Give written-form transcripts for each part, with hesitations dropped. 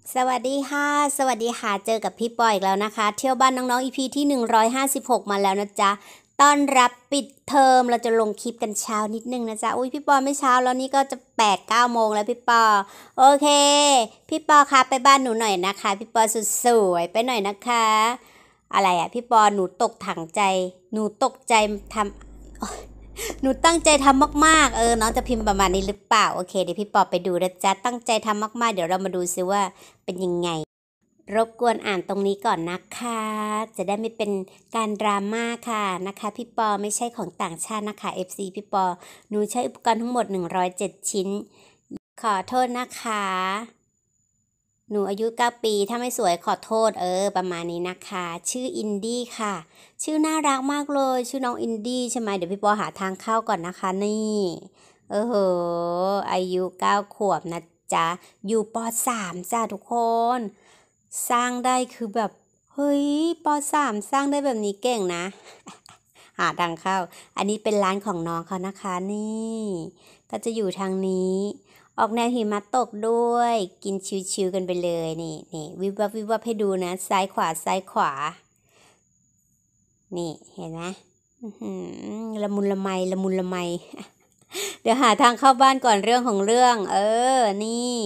สวัสดีค่ะสวัสดีค่ะเจอกับพี่ปอยอีกแล้วนะคะเที่ยวบ้านน้องๆ EP ที่156มาแล้วนะจ๊ะต้อนรับปิดเทอมเราจะลงคลิปกันเช้านิดนึงนะจ๊ะอุ้ยพี่ปอไม่เช้าแล้วนี่ก็จะ8-9 โมงแล้วพี่ปอโอเคพี่ปอคะไปบ้านหนูหน่อยนะคะพี่ปอสุดสวยไปหน่อยนะคะอะไรอะพี่ปอหนูตกถังใจหนูตกใจทำ หนูตั้งใจทำมากๆน้องจะพิมพ์ประมาณนี้หรือเปล่าโอเคเดี๋ยวพี่ปอไปดูนะจ๊ะตั้งใจทำมากๆเดี๋ยวเรามาดูซิว่าเป็นยังไงรบกวนอ่านตรงนี้ก่อนนะคะจะได้ไม่เป็นการดราม่าค่ะนะคะพี่ปอไม่ใช่ของต่างชาตินะคะ FC พี่ปอหนูใช้อุปกรณ์ทั้งหมด107ชิ้นขอโทษนะคะหนูอายุ9 ปีถ้าไม่สวยขอโทษประมาณนี้นะคะชื่ออินดี้ค่ะชื่อน่ารักมากเลยชื่อน้องอินดี้ใช่ไหมเดี๋ยวพี่ปอหาทางเข้าก่อนนะคะนี่โหอายุ9 ขวบนะจ๊ะอยู่ป.3จ้าทุกคนสร้างได้คือแบบเฮ้ยป.3สร้างได้แบบนี้เก่งนะหาทางเข้าอันนี้เป็นร้านของน้องเขานะคะนี่ก็จะอยู่ทางนี้ออกแนวหิมะตกด้วยกินชิวๆกันไปเลยนี่วิบวับวิบวับให้ดูนะซ้ายขวาซ้ายขวานี่เห็นไหมละมุนละไมละมุนละไม เดี๋ยวหาทางเข้าบ้านก่อนเรื่องของเรื่องนี่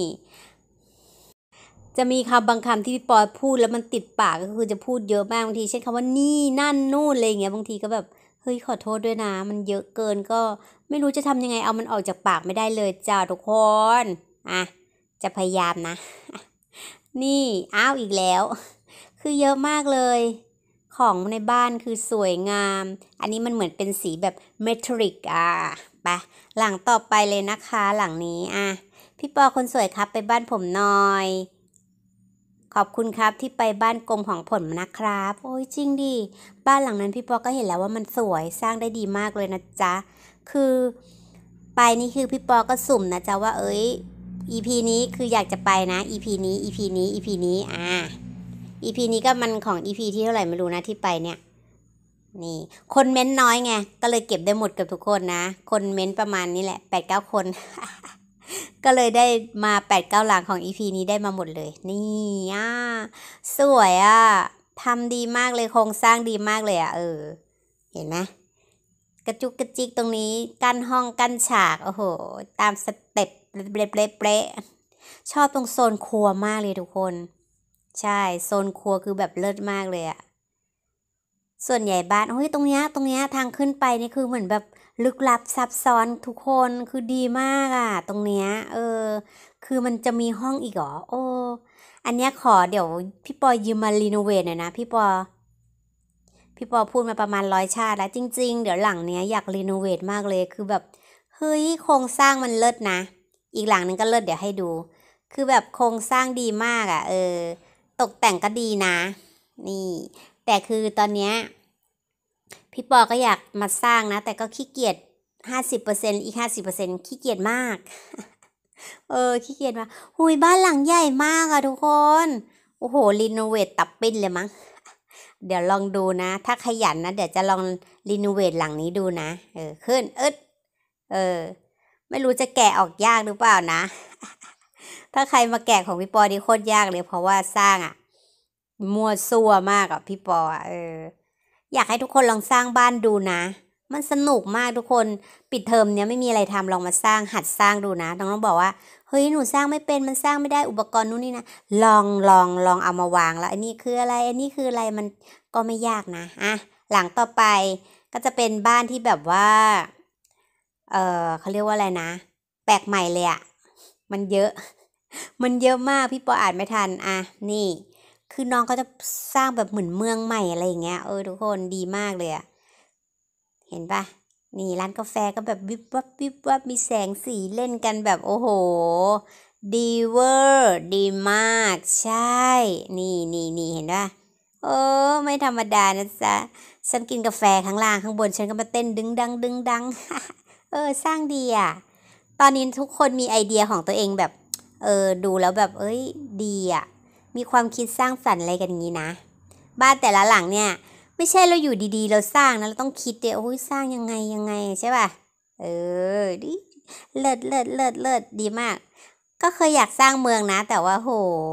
จะมีคำบางคำที่พี่ปอยพูดแล้วมันติดปากก็คือจะพูดเยอะมากบางทีเช่นคำว่านี่นั่นนู่นอะไรอย่างเงี้ยบางทีก็แบบเฮ้ยขอโทษด้วยนะมันเยอะเกินก็ไม่รู้จะทำยังไงเอามันออกจากปากไม่ได้เลยจ้าทุกคนอ่ะจะพยายามนะนี่อ้าวอีกแล้วคือเยอะมากเลยของในบ้านคือสวยงามอันนี้มันเหมือนเป็นสีแบบเมทัลลิกไปหลังต่อไปเลยนะคะหลังนี้พี่ปอคนสวยครับไปบ้านผมหน่อยขอบคุณครับที่ไปบ้านกรมของผมนะครับโอ้ยจริงดิบ้านหลังนั้นพี่ปอก็เห็นแล้วว่ามันสวยสร้างได้ดีมากเลยนะจ๊ะคือไปนี่คือพี่ปอก็สุ่มนะจ๊ะว่าEP นี้คืออยากจะไปนะ EP นี้ EP นี้ EP นี้EP นี้ก็มันของ EP ที่เท่าไหร่ไม่รู้นะที่ไปเนี่ยนี่คนเม้นน้อยไงก็เลยเก็บได้หมดกับทุกคนนะคนเม้นประมาณนี้แหละ8-9 คน ก็เลยได้มา8-9หลังของ EP นี้ได้มาหมดเลยนี่สวยทำดีมากเลยโครงสร้างดีมากเลยเห็นไหมกระจุกกระจิกตรงนี้กั้นห้องกั้นฉากโอ้โหตามสเต็ปเป๊ะชอบตรงโซนครัวมากเลยทุกคนใช่โซนครัวคือแบบเลิศมากเลยส่วนใหญ่บ้านตรงเนี้ยทางขึ้นไปนี่คือเหมือนแบบลึกลับซับซ้อนทุกคนคือดีมากตรงเนี้ยคือมันจะมีห้องอีกเหรออันเนี้ยขอเดี๋ยวพี่ปอยืมมารีโนเวทหน่อยนะพี่ปอพูดมาประมาณ100 ชาติแล้วจริงๆเดี๋ยวหลังเนี้ยอยากรีโนเวทมากเลยคือแบบเฮ้ยโครงสร้างมันเลิศนะอีกหลังนึงก็เลิศเดี๋ยวให้ดูคือแบบโครงสร้างดีมากตกแต่งก็ดีนะนี่แต่คือตอนเนี้ยพี่ปอก็อยากมาสร้างนะแต่ก็ขี้เกียจ50%อีก50%ขี้เกียจมากขี้เกียจมากหุยบ้านหลังใหญ่มากทุกคนโอ้โหรีโนเวทตับปิ้นเลยมั้งเดี๋ยวลองดูนะถ้าขยันนะเดี๋ยวจะลองรีโนเวทหลังนี้ดูนะขึ้นเออไม่รู้จะแกะออกยากหรือเปล่านะถ้าใครมาแกะของพี่ปอดีโคตรยากเลยเพราะว่าสร้างมั่วซั่วมากพี่ปออยากให้ทุกคนลองสร้างบ้านดูนะมันสนุกมากทุกคนปิดเทอมเนี้ยไม่มีอะไรทำลองมาสร้างหัดสร้างดูนะน้องบอกว่าเฮ้ยหนูสร้างไม่เป็นมันสร้างไม่ได้อุปกรณ์นู้นนี่นะลองเอามาวางแล้วอันนี้คืออะไรอันนี้คืออะไรมันก็ไม่ยากนะหลังต่อไปก็จะเป็นบ้านที่แบบว่าเขาเรียกว่าอะไรนะแปลกใหม่เลยมันเยอะมากพี่ปออ่านไม่ทันนี่คือน้องก็จะสร้างแบบเหมือนเมืองใหม่อะไรอย่างเงี้ยทุกคนดีมากเลยเห็นปะนี่ร้านกาแฟก็แบบวิบวับวิบวับมีแสงสีเล่นกันแบบโอ้โหดีเวอร์ดีมากใช่นี่เห็นปะไม่ธรรมดานะจ๊ะฉันกินกาแฟข้างล่างข้างบนฉันก็มาเต้นดึงดังดึงดัง สร้างดีตอนนี้ทุกคนมีไอเดียของตัวเองแบบดูแล้วแบบดีมีความคิดสร้างสรรค์อะไรกันอย่างนี้นะบ้านแต่ละหลังเนี่ยไม่ใช่เราอยู่ดีๆเราสร้างนะเราต้องคิดสร้างยังไงใช่ป่ะดิเลิศดีมากก็เคยอยากสร้างเมืองนะแต่ว่าโห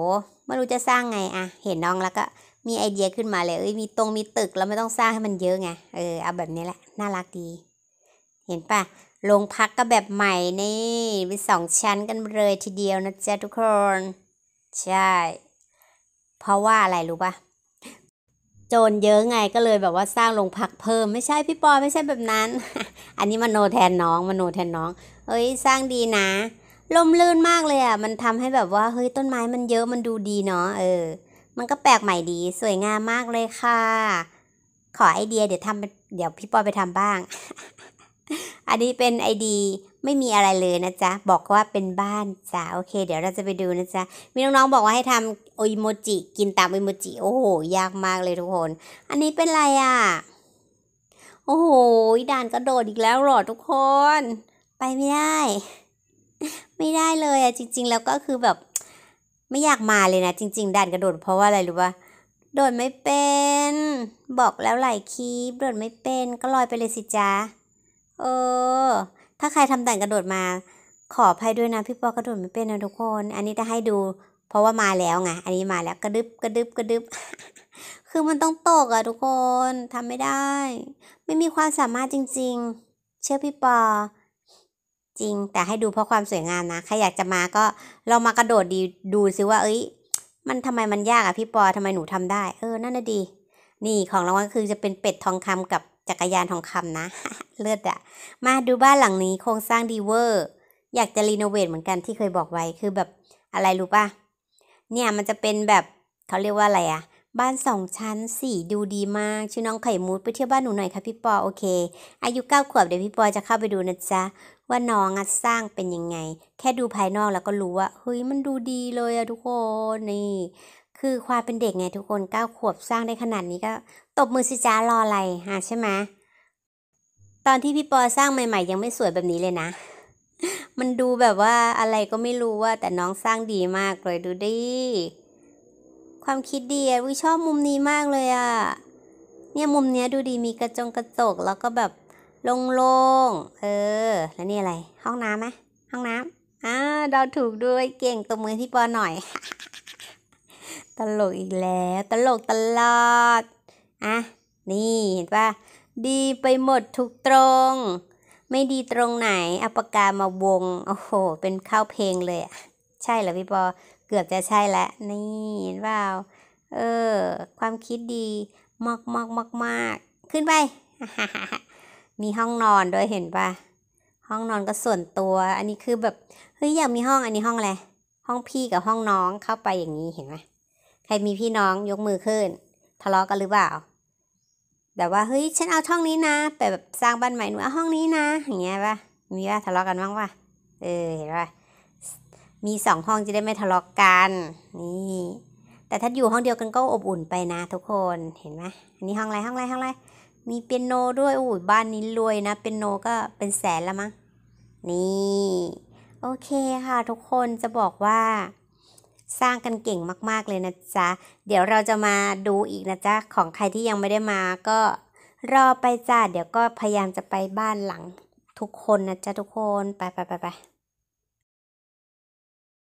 ไม่รู้จะสร้างไงอะเห็นน้องแล้วก็มีไอเดียขึ้นมาเลยมีตึกแล้วไม่ต้องสร้างให้มันเยอะไงเอาแบบนี้แหละน่ารักดีเห็นปะโรงพักก็แบบใหม่นี่มี2 ชั้นกันเลยทีเดียวนะจ๊ะทุกคนใช่เพราะว่าอะไรรู้ปะโจรเยอะไงก็เลยแบบว่าสร้างโรงพักเพิ่มไม่ใช่พี่ปอไม่ใช่แบบนั้น อันนี้มโนแทนน้องสร้างดีนะร่มรื่นมากเลยอ่ะมันทำให้แบบว่าเฮ้ยต้นไม้มันเยอะมันดูดีเนาะมันก็แปลกใหม่ดีสวยงามมากเลยค่ะขอไอเดียเดี๋ยวพี่ปอไปทำบ้าง อันนี้เป็นไอดีไม่มีอะไรเลยนะจ๊ะบอกว่าเป็นบ้านจ้ะโอเคเดี๋ยวเราจะไปดูนะจ๊ะมีน้องๆบอกว่าให้ทำอิโมจิกินตามอิโมจิโอ้โหยากมากเลยทุกคนอันนี้เป็นอะไรอ่ะโอ้โหด่านกระโดดอีกแล้วหรอทุกคนไปไม่ได้ไม่ได้เลยอ่ะจริงๆแล้วก็คือแบบไม่อยากมาเลยนะจริงๆด่านกระโดดเพราะว่าอะไรรู้ป่ะโดดไม่เป็นบอกแล้วหลายคลิปโดดไม่เป็นก็ลอยไปเลยสิจ๊ะถ้าใครทำด่านกระโดดมาขออภัยด้วยนะพี่ปอกระโดดไม่เป็นนะทุกคนอันนี้จะให้ดูเพราะว่ามาแล้วไงอันนี้มาแล้วกระดึบกระดึบกระดึบ คือมันต้องตกอะทุกคนทำไม่ได้ไม่มีความสามารถจริงๆเชื่อพี่ปอจริงแต่ให้ดูเพราะความสวยงามนะใครอยากจะมาก็ลองมากระโดดดูซิว่ามันทำไมมันยากอะพี่ปอทำไมหนูทำได้นั่นน่ะดีนี่ของรางวัลคือจะเป็นเป็ดทองคำกับจักรยานทองคำนะ เลิศอะมาดูบ้านหลังนี้โครงสร้างดีเวอร์อยากจะรีโนเวทเหมือนกันที่เคยบอกไว้คือแบบอะไรรู้ป่ะเนี่ยมันจะเป็นแบบเขาเรียกว่าอะไรอะบ้าน2 ชั้นสีดูดีมากชื่อน้องไข่มุกไปเที่ยวบ้านหนูหน่อยค่ะพี่ปอโอเคอายุ9 ขวบเดี๋ยวพี่ปอจะเข้าไปดูนะจ๊ะว่าน้องสร้างเป็นยังไงแค่ดูภายนอกแล้วก็รู้ว่าเฮ้ยมันดูดีเลยอะทุกคนนี่คือความเป็นเด็กไงทุกคน9 ขวบสร้างได้ขนาดนี้ก็ตบมือสิจ้ารออะไรใช่ไหมตอนที่พี่ปอสร้างใหม่ๆยังไม่สวยแบบนี้เลยนะมันดูแบบว่าอะไรก็ไม่รู้ว่าแต่น้องสร้างดีมากเลยดูดิความคิดดีอ่ะชอบมุมนี้มากเลยอ่ะเนี่ยมุมเนี้ยดูดีมีกระจกแล้วก็แบบโล่งๆแล้วนี่อะไรห้องน้ำไหมห้องน้ำเดาถูกด้วยเก่งตบมือที่ปอหน่อย ตลกอีกแล้วตลกตลอดนี่เห็นป่ะดีไปหมดทุกตรงไม่ดีตรงไหนเอาปากกามาวงโอ้โหเป็นเข้าเพลงเลยใช่เหรอพี่ปอเกือบจะใช่แล้วนี่เห็นเปล่าความคิดดีมากขึ้นไป มีห้องนอนด้วยเห็นป่ะห้องนอนก็ส่วนตัวอันนี้คือแบบเฮ้ยอยากมีห้องอันนี้ห้องอะไรห้องพี่กับห้องน้องเข้าไปอย่างนี้เห็นไหมใครมีพี่น้องยกมือขึ้นทะเลาะกันหรือเปล่าแบบว่าเฮ้ยฉันเอาช่องนี้นะแต่แบบสร้างบ้านใหม่หนูเอาห้องนี้นะอย่างเงี้ยป่ะมีป่ะทะเลาะกันบ้างป่ะเห็นป่ะมี2 ห้องจะได้ไม่ทะเลาะกันนี่แต่ถ้าอยู่ห้องเดียวกันก็อบอุ่นไปนะทุกคนเห็นไหมอันนี้ห้องอะไรมีเปียโนด้วยบ้านนี้รวยนะเปียโนก็เป็นแสนแล้วมั้งนี่โอเคค่ะทุกคนจะบอกว่าสร้างกันเก่งมากๆเลยนะจ๊ะเดี๋ยวเราจะมาดูอีกนะจ๊ะของใครที่ยังไม่ได้มาก็รอไปจ้าเดี๋ยวก็พยายามจะไปบ้านหลังทุกคนนะจ๊ะทุกคนไป